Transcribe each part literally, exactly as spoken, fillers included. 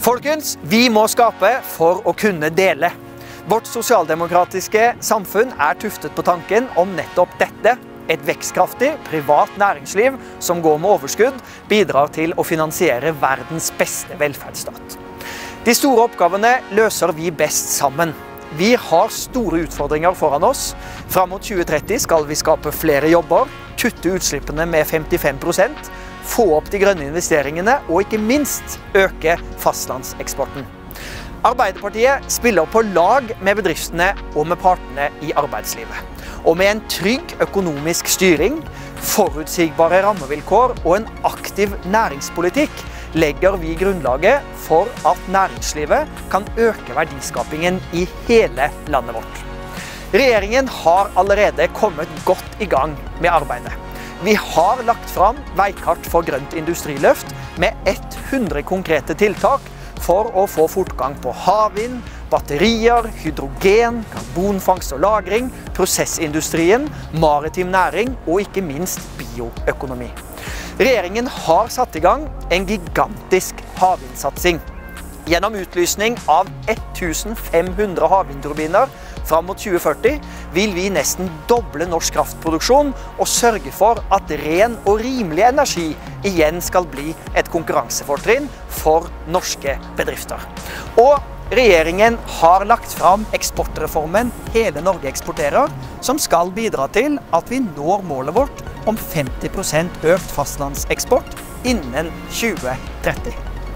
Folkens, vi må skape for å kunne dele. Vårt sosialdemokratiske samfunn er tuftet på tanken om nettopp dette. Et vekstkraftig, privat næringsliv som går med overskudd, bidrar til å finansiere verdens beste velferdsstat. De store oppgavene løser vi best sammen. Vi har store utfordringer foran oss. Fram mot tjue tretti skal vi skape flere jobber, kutte utslippene med femtifem prosent, få opp de grønne investeringene og ikke minst øke fastlandseksporten. Arbeiderpartiet spiller på lag med bedriftene og med partene i arbeidslivet. Og med en trygg økonomisk styring, forutsigbare rammevilkår og en aktiv næringspolitikk legger vi grunnlaget for at næringslivet kan øke verdiskapingen i hele landet vårt. Regjeringen har allerede kommet godt i gang med arbeidet. Vi har lagt fram veikart for grønt industriløft med hundre konkrete tiltak for å få fortgang på havvind, batterier, hydrogen, karbonfangst og lagring, prosessindustrien, maritim næring og ikke minst bioøkonomi. Regjeringen har satt i gang en gigantisk havvindsatsing. Gjennom utlysning av tusen fem hundre havvindturbiner fram mot tjue førti vil vi nesten doble norsk kraftproduksjon og sørge for at ren og rimelig energi igjen skal bli et konkurransefortrinn for norske bedrifter. Og regjeringen har lagt fram eksportreformen Hele Norge eksporterer, som skal bidra til at vi når målet vårt om femti prosent økt fastlandseksport innen tjue tretti.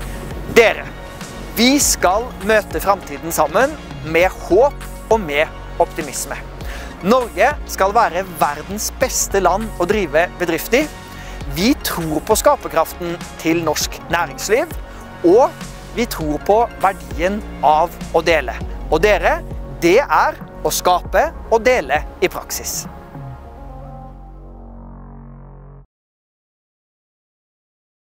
Dere, vi skal møte fremtiden sammen med håp og med optimisme. Norge skal være verdens beste land å drive bedrift i. Vi tror på skaperkraften til norsk næringsliv, og vi tror på verdien av å dele. Og dere, det er å skape og dele i praksis.